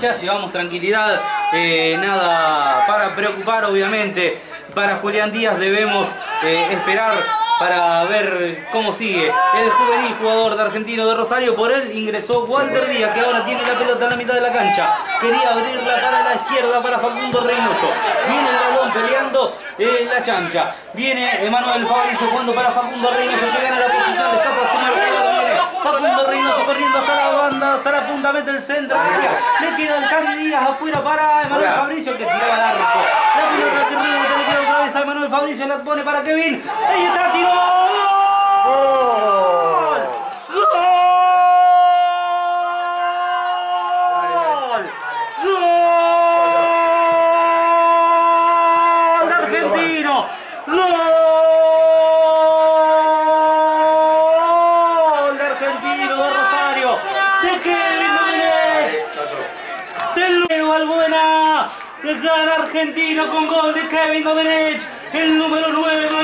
Ya llevamos tranquilidad, nada para preocupar obviamente. Para Julián Díaz debemos esperar para ver cómo sigue el juvenil jugador de Argentino de Rosario. Por él ingresó Walter Díaz, que ahora tiene la pelota en la mitad de la cancha. Quería abrirla para la izquierda para Facundo Reynoso. Viene el balón peleando en la chancha. Viene Emanuel Fabricio jugando para Facundo Reynoso, que gana la posición, le escapa a su marcador. Viene Facundo Reynoso corriendo hasta la banda, hasta la punta, mete el centro. Le queda el Cali Díaz afuera para Emanuel Fabricio, que tiraba el arco. La pelota que rebota, le queda otra vez a Emanuel Fabricio, la pone para Kevin. Ahí está, tiró. ¡Gol! ¡Gol! ¡Gol de Argentino! ¡Gol de Argentino de Rosario! ¡De Kevin Domenech! ¡Del Luego Balbuena! ¡Gana Argentino con gol de Kevin Domenech! El número 9 de